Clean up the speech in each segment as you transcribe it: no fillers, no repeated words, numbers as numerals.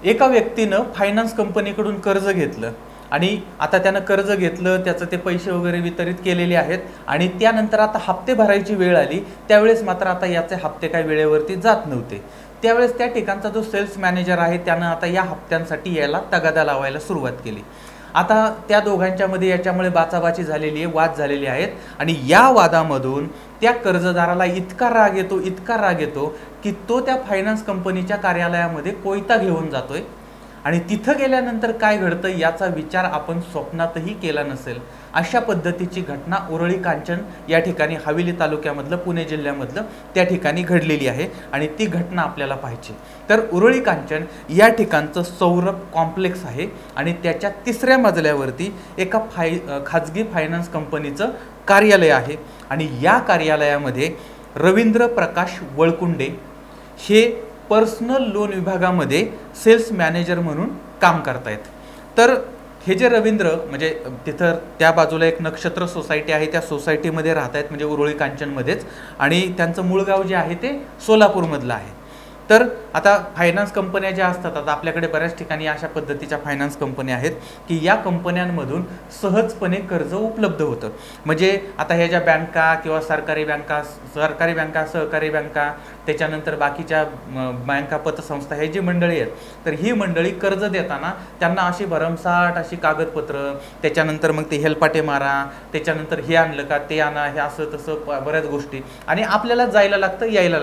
एका व्यक्तीनं फायनान्स कंपनीकडून कर्ज घेतलं आणि आता त्यानं कर्ज घेतलं, त्याचं ते पैसे वगैरे वितरित केलेले आहेत आणि त्यानंतर आता हप्ते भरायची वेळ आली, त्यावेळेस मात्र आता याचे हप्ते काही वेळेवरती जात नव्हते। त्यावेळेस त्या ठिकाणचा जो सेल्स मॅनेजर आहे त्यानं आता या हप्त्यांसाठी याला तगादा लावायला सुरुवात केली। आता त्या दोघांच्यामध्ये याच्यामुळे बाचाबाची झालेली आहे, वाद झालेले आहेत आणि या वादामधून त्या कर्जदाराला इतका राग येतो की तो त्या फायनान्स कंपनीच्या कार्यालयामध्ये कोयता घेऊन जातोय आणि तिथं गेल्यानंतर काय घडतं याचा विचार आपण स्वप्नातही केला नसेल। अशा पद्धतीची घटना उरळी कांचन या ठिकाणी हवेली तालुक्यामधलं, पुणे जिल्ह्यामधलं त्या ठिकाणी घडलेली आहे आणि ती घटना आपल्याला पाहिजे। तर उरळी कांचन या ठिकाणचं सौरभ कॉम्प्लेक्स आहे आणि त्याच्या 3ऱ्या मजल्यावरती एका खाजगी फायनान्स कंपनीचं कार्यालय आहे आणि या कार्यालयामध्ये रवींद्र प्रकाश वळकुंडे हे पर्सनल लोन विभागामध्ये सेल्स मॅनेजर म्हणून काम करतायत। तर हे जे रवींद्र म्हणजे तिथं त्या बाजूला एक नक्षत्र सोसायटी आहे, त्या सोसायटीमध्ये राहत आहेत, म्हणजे उरळी कांचनमध्येच, आणि त्यांचं मूळ गाव जे आहे ते सोलापूरमधलं आहे। तर आता फायनान्स कंपन्या ज्या असतात, आता आपल्याकडे बऱ्याच ठिकाणी अशा पद्धतीच्या फायनान्स कंपन्या आहेत की या कंपन्यांमधून सहजपणे कर्ज उपलब्ध होतं। म्हणजे आता ह्या ज्या बँका किंवा सरकारी बँका, सहकारी बँका, त्याच्यानंतर बाकीच्या बँका, पतसंस्था, हे जी मंडळी आहेत, तर ही मंडळी कर्ज देताना त्यांना अशी भरमसाठ अशी कागदपत्र, त्याच्यानंतर मग ते हेलपाटे मारा, त्याच्यानंतर हे आणलं का ते आणा, हे असं तसं बऱ्याच गोष्टी, आणि आपल्याला जायला लागतं यायला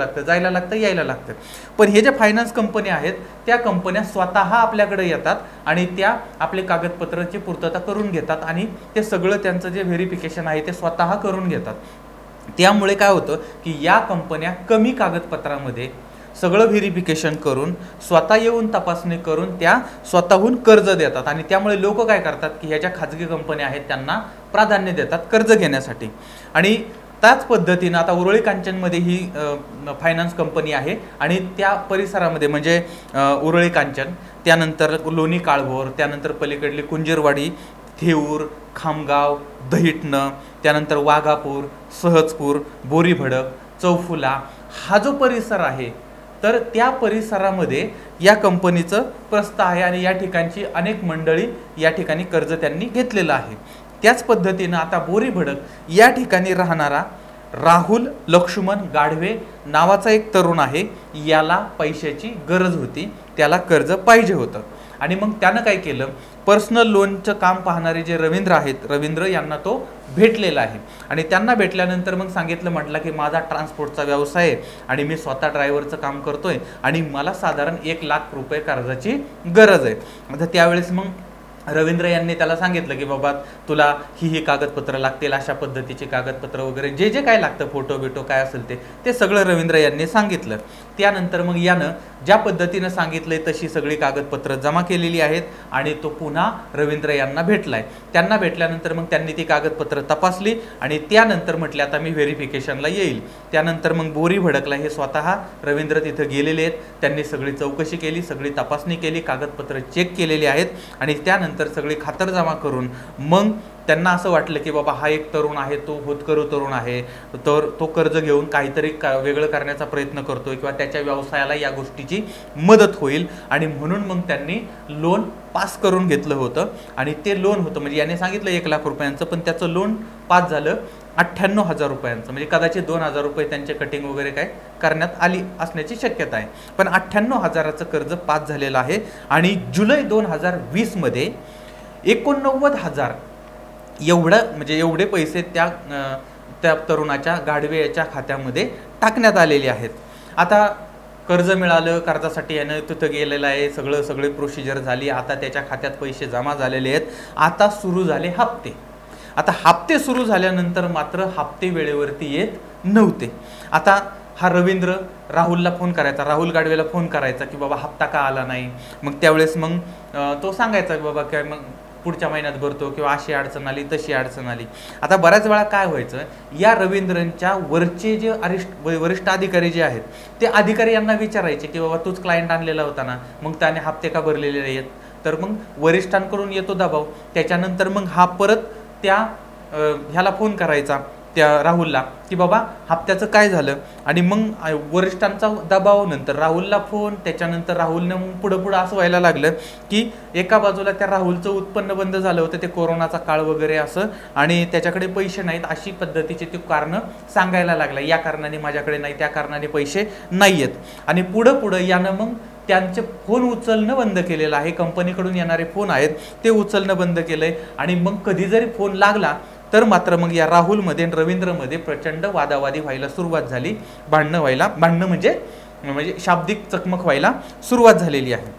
लागतं। पण हे जे फायनान्स कंपन्या आहेत त्या कंपन्या स्वतः आपल्याकडे येतात आणि त्या आपले कागदपत्राची पूर्तता करून घेतात आणि ते सगळं त्यांचं जे व्हेरिफिकेशन आहे ते स्वतः करून घेतात। त्यामुळे काय होतं की या कंपन्या कमी कागदपत्रामध्ये सगळं व्हेरिफिकेशन करून स्वतः येऊन तपासणी करून त्या स्वतःहून कर्ज देतात आणि त्यामुळे लोक काय करतात की ह्या ज्या खाजगी कंपन्या आहेत त्यांना प्राधान्य देतात कर्ज घेण्यासाठी। आणि त्याच पद्धतीनं आता उरळी कांचनमध्ये ही फायनान्स कंपनी आहे आणि त्या परिसरामध्ये म्हणजे उरळी कांचन, त्यानंतर लोणी काळभोर, त्यानंतर पलीकडली कुंजीरवाडी, थेऊर, खामगाव, दहिटणं, त्यानंतर वाघापूर, सहजपूर, बोरीभडक, चौफुला, हा जो परिसर आहे तर त्या परिसरामध्ये या कंपनीचं प्रस्थ आहे आणि या ठिकाणची अनेक मंडळी या ठिकाणी कर्ज त्यांनी घेतलेलं आहे। त्याच पद्धतीनं आता बोरीभडक या ठिकाणी राहणारा राहुल लक्ष्मण गाढवे नावाचा एक तरुण आहे, याला पैशाची गरज होती, त्याला कर्ज पाहिजे होतं आणि मग त्यानं काय केलं, पर्सनल लोनचं काम पाहणारे जे रवींद्र आहेत, रवींद्र यांना तो भेटलेला आहे आणि त्यांना भेटल्यानंतर मग सांगितलं, म्हटलं की माझा ट्रान्सपोर्टचा व्यवसाय आहे आणि मी स्वतः ड्रायव्हरचं काम करतोय आणि मला साधारण 1 लाख रुपये कर्जाची गरज आहे। आता त्यावेळेस मग रवींद्र यांनी त्याला सांगितलं की बाबा तुला ही कागदपत्र लागतील, अशा पद्धतीची कागदपत्र वगैरे जे जे काय लागतं, फोटो बिटो काय असेल ते सगळं रवींद्र यांनी सांगितलं। त्यानंतर मग यानं ज्या पद्धतीनं सांगितलंय तशी सगळी कागदपत्र जमा केलेली आहेत आणि तो पुन्हा रवींद्र यांना भेटलाय। त्यांना भेटल्यानंतर मग त्यांनी ती कागदपत्र तपासली आणि त्यानंतर म्हटले आता मी व्हेरिफिकेशनला येईल। त्यानंतर मग बोरी भडकला हे स्वतः रवींद्र तिथं गेलेले आहेत, त्यांनी सगळी चौकशी केली, सगळी तपासणी केली, कागदपत्र चेक केलेली आहेत आणि त्यानंतर सगळी खातरजमा करून मग त्यांना असं वाटलं की बाबा हा एक तरुण आहे, तो होतकरू तरुण आहे, तर तो कर्ज घेऊन काहीतरी वेगळं करण्याचा प्रयत्न करतोय किंवा त्याच्या व्यवसायाला या गोष्टीची मदत होईल आणि म्हणून मग त्यांनी लोन पास करून घेतलं होतं आणि ते लोन होतं म्हणजे याने सांगितलं 1 लाख रुपयांचं, पण त्याचं लोन पास झालं 98,000 रुपयांचं, म्हणजे कदाचित 2,000 रुपये त्यांचे कटिंग वगैरे काय करण्यात आली असण्याची शक्यता आहे, पण 98,000चं कर्ज पास झालेलं आहे। आणि जुलै 2020 मध्ये 89,000 एवढं म्हणजे एवढे पैसे त्या तरुणाच्या गाढवे याच्या खात्यामध्ये टाकण्यात आलेले आहेत। आता कर्ज मिळालं, कर्जासाठी यानं तिथं गेलेलं आहे, सगळे प्रोसिजर झाली, आता त्याच्या खात्यात पैसे जमा झालेले आहेत। आता सुरू झाले हप्ते। आता हप्ते सुरू झाल्यानंतर मात्र हप्ते वेळेवरती येत नव्हते। आता हा रवींद्र राहुलला फोन करायचा, राहुल गाढवेला फोन करायचा की बाबा हप्ता का आला नाही, मग त्यावेळेस मग तो सांगायचा की बाबा काय मग पुढच्या महिन्यात भरतो किंवा अशी अडचण आली तशी अडचण आली। आता बऱ्याच वेळा काय व्हायचं, या रवींद्रंच्या वरचे जे वरिष्ठ अधिकारी जे आहेत ते अधिकारी यांना विचारायचे की बाबा तूच क्लायंट आणलेला होता ना, मग त्याने हप्ते का भरलेले आहेत, तर मग वरिष्ठांकडून येतो दबाव। त्याच्यानंतर मग हा परत त्या ह्याला फोन करायचा, त्या राहुलला की बाबा हप्त्याचं काय झालं, आणि मग वरिष्ठांचा दबाव, नंतर राहुलला फोन, त्याच्यानंतर राहुलने मग पुढं असं व्हायला लागलं की एका बाजूला त्या राहुलचं उत्पन्न बंद झालं होतं, ते कोरोनाचा काळ वगैरे असं, आणि त्याच्याकडे पैसे नाहीत अशी पद्धतीचे ते कारणं सांगायला लागला, या कारणाने माझ्याकडे नाही, त्या कारणाने पैसे नाही आहेत. आणि पुढं यानं मग त्यांचे फोन उचलणं बंद केलेलं आहे, कंपनीकडून येणारे फोन आहेत ते उचलणं बंद केलंय. आणि मग कधी जरी फोन लागला तर मात्र मग या राहुलमध्ये आणि रवींद्रमध्ये प्रचंड वादावादी व्हायला सुरुवात झाली, भांडणं म्हणजे शाब्दिक चकमक व्हायला सुरुवात झालेली आहे.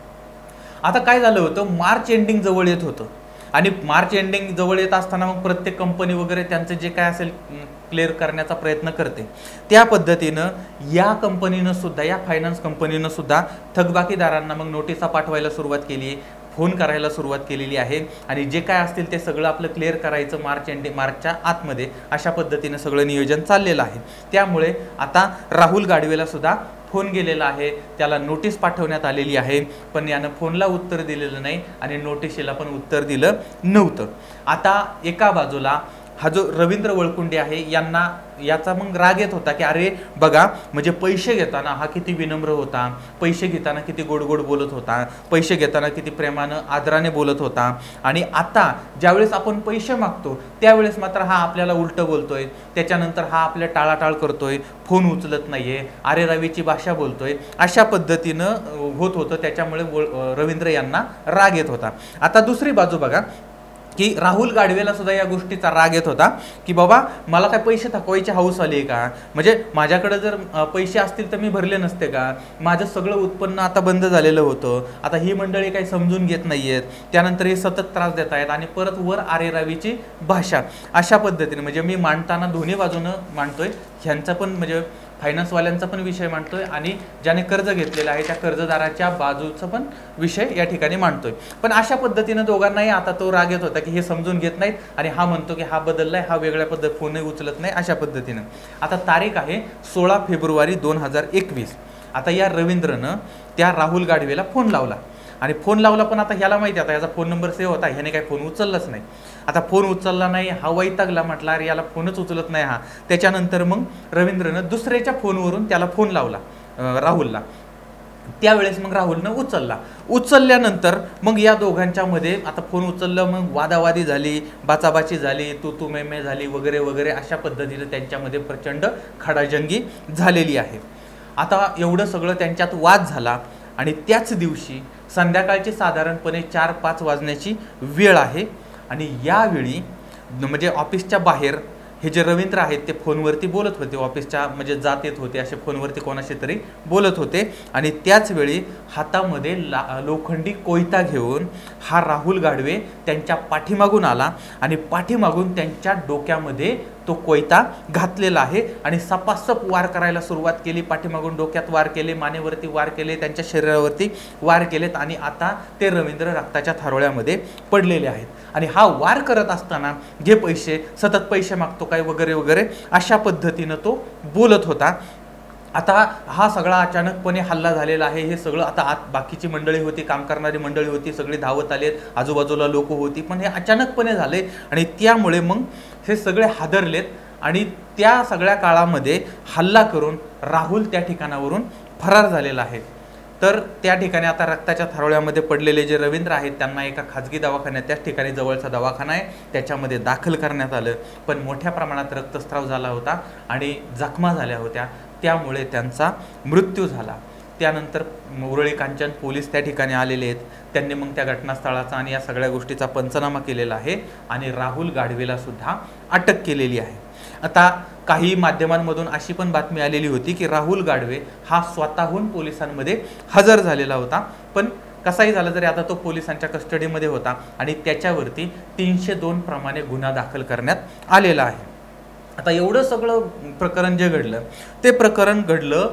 आता काय झालं होतं, मार्च एंडिंग जवळ येत होतं, आणि मार्च एंडिंग जवळ येत असताना मग प्रत्येक कंपनी वगैरे त्यांचं जे काय असेल क्लिअर करण्याचा प्रयत्न करते. त्या पद्धतीनं या कंपनीनं सुद्धा, या फायनान्स कंपनीनं सुद्धा थकबाकीदारांना मग नोटिसा पाठवायला सुरुवात केली आहे, फोन करायला सुरुवात केलेली आहे, आणि जे काय असतील ते सगळं आपलं क्लिअर करायचं मार्चच्या आतमध्ये, अशा पद्धतीनं सगळं नियोजन चाललेलं आहे. त्यामुळे आता राहुल गाडवेला सुद्धा फोन गेलेला आहे, त्याला नोटीस पाठवण्यात आलेली आहे, पण यानं फोनला उत्तर दिलेलं नाही आणि नोटिशीला पण उत्तर दिलं नव्हतं. आता एका बाजूला हा जो रवींद्र वळकुंडे आहे यांना याचा मग राग येत होता की अरे बघा, म्हणजे पैसे घेताना हा किती विनम्र होता, पैसे घेताना किती गोड बोलत होता, पैसे घेताना किती प्रेमानं आदराने बोलत होता, आणि आता ज्यावेळेस आपण पैसे मागतो त्यावेळेस मात्र हा आपल्याला उलटं बोलतोय, त्याच्यानंतर हा आपल्या टाळाटाळ करतोय, फोन उचलत नाहीये, अरे रवीची भाषा बोलतोय, अशा पद्धतीनं होत होतं. त्याच्यामुळे रवींद्र यांना राग येत होता. आता दुसरी बाजू बघा की राहुल गाडवेला सुद्धा या गोष्टीचा राग येत होता की बाबा मला काय पैसे थकवायची हौस आली का, म्हणजे माझ्याकडे जर पैसे असतील तर मी भरले नसते का, माझं सगळं उत्पन्न आता बंद झालेलं होतं, आता ही मंडळी काही समजून घेत नाहीयेत, त्यानंतर हे सतत त्रास देत आहेत, आणि परत वर आरेरावीची भाषा, अशा पद्धतीने म्हणजे मी मांडताना दोन्ही बाजूनं मांडतोय, ह्यांचा पण म्हणजे फायनान्सवाल्यांचा पण विषय मांडतोय आणि ज्याने कर्ज घेतलेला आहे त्या कर्जदाराच्या बाजूचा पण विषय या ठिकाणी मांडतोय. पण अशा पद्धतीनं दोघांनाही आता तो राग येत होता की हे समजून घेत नाहीत, आणि हा म्हणतो की हा बदललाय, हा वेगळ्या पद्धत फोनही उचलत नाही, अशा पद्धतीनं. आता तारीख आहे 16 फेब्रुवारी 2021. आता या रवींद्रनं त्या राहुल गाडवेला फोन लावला, आणि फोन लावला पण आता ह्याला माहिती, आता याचा फोन नंबर सेव्ह होता, ह्याने काही फोन उचललाच नाही. आता फोन उचलला नाही, हा वैतागला, म्हटला अरे याला फोनच उचलत नाही हा. त्याच्यानंतर मग रवींद्रनं दुसऱ्याच्या फोनवरून त्याला फोन लावला राहुलला. त्यावेळेस मग राहुलनं उचलल्यानंतर मग या दोघांच्या मध्ये आता फोन उचललं, मग वादावादी झाली, बाचाबाची झाली, तू मे झाली वगैरे अशा पद्धतीने त्यांच्यामध्ये प्रचंड खडाजंगी झालेली आहे. आता एवढं सगळं त्यांच्यात वाद झाला, आणि त्याच दिवशी संध्याकाळची साधारणपणे 4-5 वाजण्याची वेळ आहे, आणि यावेळी म्हणजे ऑफिसच्या बाहेर हे जे रवींद्र आहेत ते फोनवरती बोलत होते, ऑफिसच्या म्हणजे जात येत होते असे फोनवरती कोणाशी तरी बोलत होते, आणि त्याच वेळी हातामध्ये लोखंडी कोयता घेऊन हा राहुल गाडवे त्यांच्या पाठीमागून आला, आणि पाठीमागून त्यांच्या डोक्यामध्ये तो कोयता घातलेला आहे, आणि सपासप वार करायला सुरुवात केली. पाठीमागून डोक्यात वार केले, मानेवरती वार केले, त्यांच्या शरीरावरती वार केलेत, आणि आता ते रवींद्र रक्ताच्या थारोळ्यामध्ये पडलेले आहेत. आणि हा वार करत असताना घे पैसे, सतत पैसे मागतो काय वगैरे अशा पद्धतीनं तो बोलत होता. आता हा सगळा अचानकपणे हल्ला झालेला आहे. हे सगळं आता आत बाकीची मंडळी होती, काम करणारी मंडळी होती, सगळी धावत आलेत, आजूबाजूला लोक होती, पण हे अचानकपणे झाले, आणि त्यामुळे मग हे सगळे हादरलेत, आणि त्या सगळ्या काळामध्ये हल्ला करून राहुल त्या ठिकाणावरून फरार झालेला आहे. तर त्या ठिकाणी आता रक्ताच्या थारोळ्यामध्ये पडलेले जे रवींद्र आहेत त्यांना एका खाजगी दवाखान्यात, त्याच ठिकाणी जवळचा दवाखाना आहे त्याच्यामध्ये दाखल करण्यात आलं, पण मोठ्या प्रमाणात रक्तस्राव झाला होता आणि जखमा झाल्या होत्या, त्यामुळे त्यांचा मृत्यू झाला. त्यानंतर उरळी कांचन पोलीस त्या ठिकाणी आलेले आहेत, त्यांनी मग त्या घटनास्थळाचा आणि या सगळ्या गोष्टीचा पंचनामा केलेला आहे, आणि राहुल गाडवेला सुद्धा अटक केलेली आहे. आता काही माध्यमांमधून अशी पण बातमी आलेली होती की राहुल गाडवे हा स्वतःहून पोलिसांमध्ये हजर झालेला होता, पण कसाही झालं तरी आता तो पोलिसांच्या कस्टडीमध्ये होता, आणि त्याच्यावरती 302 प्रमाणे गुन्हा दाखल करण्यात आलेला आहे. आता एवढं सगळं प्रकरण जे घडलं ते प्रकरण घडलं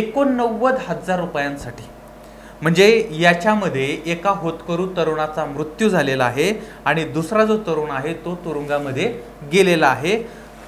89,000 रुपयांसाठी. म्हणजे याच्यामध्ये एका होतकरू तरुणाचा मृत्यू झालेला आहे, आणि दुसरा जो तरुण आहे तो तुरुंगामध्ये गेलेला आहे.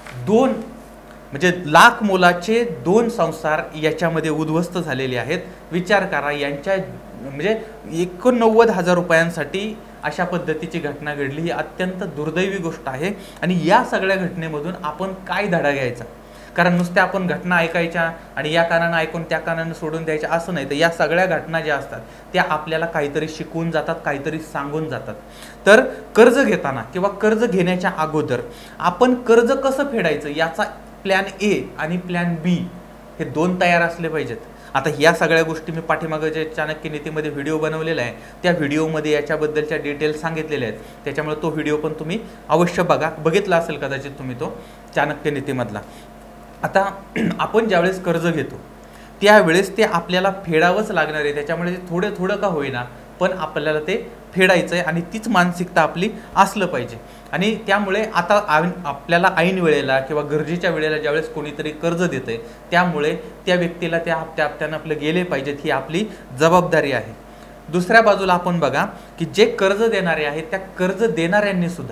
म्हणजे लाख मोलाचे 2 संसार याच्यामध्ये उद्ध्वस्त झालेले आहेत. विचार करा, यांच्या म्हणजे 89,000 रुपयांसाठी अशा पद्धतीची घटना घडली। ही अत्यंत दुर्दैवी गोष्ट आहे आणि या सगळ्या घटनेमधून आपण काय धडा घ्यायचा? कारण नुसत्या आपण घटना ऐकायच्या आणि या कानानं ऐकून त्या कानानं सोडून द्यायच्या असं नाही, तर या सगळ्या घटना ज्या असतात त्या आपल्याला काहीतरी शिकवून जातात, काहीतरी सांगून जातात। तर कर्ज घेताना किंवा कर्ज घेण्याच्या अगोदर आपण कर्ज कसं फेडायचं याचा प्लॅन ए आणि प्लॅन बी हे दोन तयार असले पाहिजेत। आता या सगळ्या गोष्टी मी पाठीमागे जे चाणक्य नीतीमध्ये व्हिडिओ बनवलेला आहे त्या व्हिडिओमध्ये याच्याबद्दलच्या डिटेल्स सांगितलेले आहेत, त्याच्यामुळे तो व्हिडिओ पण तुम्ही अवश्य बघा, बघितला असेल कदाचित तुम्ही तो चाणक्य नीतीमधला। आता आपण ज्यावेळेस कर्ज घेतो त्यावेळेस ते आपल्याला फेडावंच लागणार आहे, त्याच्यामुळे थोडं थोडं का होईना पण आपल्याला ते फेडायचं आहे आणि तीच मानसिकता आपली असलं पाहिजे। आणि त्यामुळे आता आपल्याला ऐन वेळेला किंवा गरजेच्या वेळेला ज्यावेळेस कोणीतरी कर्ज देतंय त्यामुळे त्या व्यक्तीला त्या हप्त्यानं आपलं गेले पाहिजेत ही आपली जबाबदारी आहे। दुसऱ्या बाजूला आपण बघा की जे कर्ज देणारे आहेत त्या कर्ज देणाऱ्यांनी सुद्धा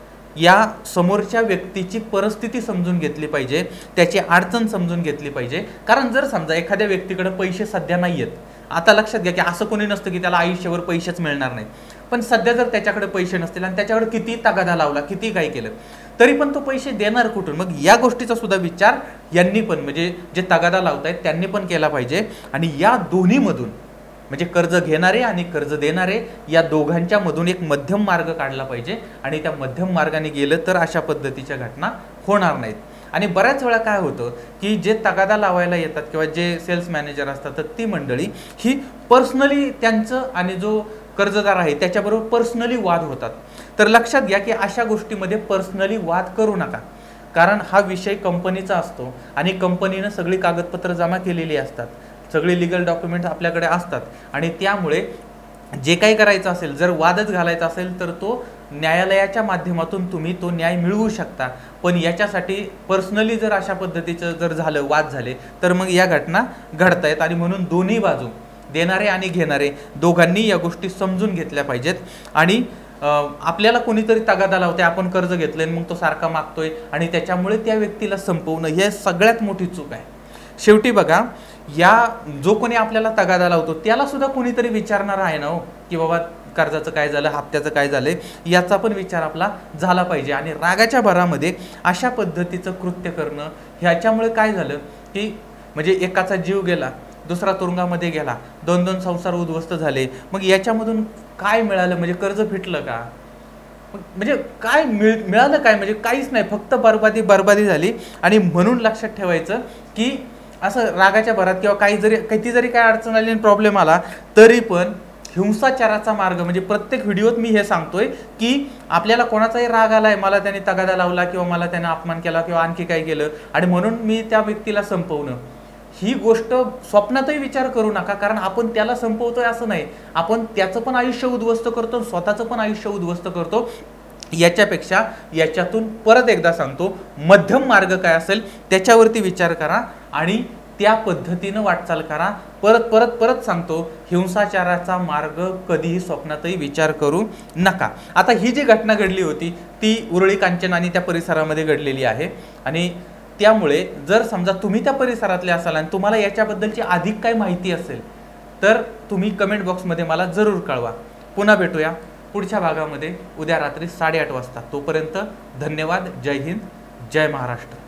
या समोरच्या व्यक्तीची परिस्थिती समजून घेतली पाहिजे, त्याची अडचण समजून घेतली पाहिजे। कारण जर समजा एखाद्या व्यक्तीकडे पैसे सध्या नाही आहेत, आता लक्षात घ्या की असं कोणी नसतं की त्याला आयुष्यभर पैसेच मिळणार नाहीत, पण सध्या जर त्याच्याकडे पैसे नसतील आणि त्याच्याकडे किती तगादा लावला किती काही केलं तरी पण तो पैसे देणार कुठून? मग या गोष्टीचा सुद्धा विचार यांनी पण म्हणजे जे तगादा लावतायत त्यांनी पण केला पाहिजे। आणि या दोन्हीमधून म्हणजे कर्ज घेणारे आणि कर्ज देणारे या दोघांच्या मधून एक मध्यम मार्ग काढला पाहिजे आणि त्या मध्यम मार्गाने गेलं तर अशा पद्धतीच्या घटना होणार नाहीत। आणि बऱ्याच वेळा काय होतं की जे तगादा लावायला येतात किंवा जे सेल्स मॅनेजर असतात तर ती मंडळी ही पर्सनली त्यांचं आणि जो कर्जदार आहे त्याच्याबरोबर पर्सनली वाद होतात। तर लक्षात घ्या की अशा गोष्टीमध्ये पर्सनली वाद करू नका, कारण हा विषय कंपनीचा असतो आणि कंपनीनं सगळी कागदपत्र जमा केलेली असतात, सगळे लीगल डॉक्युमेंट्स आपल्याकडे असतात आणि त्यामुळे जे काही करायचं असेल जर वादच घालायचा असेल तर तो न्यायालयाच्या माध्यमातून तुम्ही तो न्याय मिळवू शकता। पण याच्यासाठी पर्सनली जर अशा पद्धतीचं जर झालं वाद झाले तर मग या घटना घडतायत आणि म्हणून दोन्ही बाजू देणारे आणि घेणारे दोघांनी या गोष्टी समजून घेतल्या पाहिजेत। आणि आपल्याला कोणीतरी तगादा लावते, आपण कर्ज घेतलंय मग तो सारखा मागतोय आणि त्याच्यामुळे त्या व्यक्तीला संपवणं हे सगळ्यात मोठी चूक आहे। शेवटी बघा या जो कोणी आपल्याला तगादा लावतो त्याला सुद्धा कोणीतरी विचारणार आहे ना हो की बाबा कर्जाचं काय झालं, हप्त्याचं काय झालं, याचा पण विचार आपला झाला पाहिजे। आणि रागाच्या भरामध्ये अशा पद्धतीचं कृत्य करणं ह्याच्यामुळे काय झालं की म्हणजे एकाचा जीव गेला, दुसरा तुरुंगामध्ये गेला, दोन दोन संसार उद्ध्वस्त झाले, मग याच्यामधून काय मिळालं? म्हणजे कर्ज फिटलं का? म्हणजे काय मिळालं काय? म्हणजे काहीच नाही, फक्त बरबादी झाली। आणि म्हणून लक्षात ठेवायचं की असं रागाच्या भरात किंवा किती जरी काय अडचण आली आणि प्रॉब्लेम आला तरी पण हिंसाचाराचा मार्ग म्हणजे प्रत्येक व्हिडिओत मी हे सांगतोय की आपल्याला कोणाचाही राग आलाय, मला त्याने तगादा लावला किंवा मला त्याने अपमान केला किंवा आणखी काय केलं आणि म्हणून मी त्या व्यक्तीला संपवणं, ही गोष्ट स्वप्नातही विचार करू नका। कारण आपण त्याला संपवतोय असं नाही, आपण त्याचं पण आयुष्य उद्ध्वस्त करतो, स्वतःचं पण आयुष्य उद्ध्वस्त करतो। याच्यापेक्षा याच्यातून परत एकदा सांगतो मध्यम मार्ग काय असेल त्याच्यावरती विचार करा आणि त्या पद्धतीनं वाटचाल करा। परत सांगतो हिंसाचाराचा मार्ग कधीही स्वप्नातही विचार करू नका। आता ही जी घटना घडली होती ती उरळी कांचन आणि त्या परिसरामध्ये घडलेली आहे आणि त्यामुळे जर समजा तुम्ही त्या परिसरातले असाल आणि तुम्हाला याच्याबद्दलची अधिक काही माहिती असेल तर तुम्ही कमेंट बॉक्समध्ये मला जरूर कळवा। पुन्हा भेटूया पुढच्या भागामध्ये उद्या रात्री 8:30 वाजता। तोपर्यंत धन्यवाद। जय हिंद, जय महाराष्ट्र।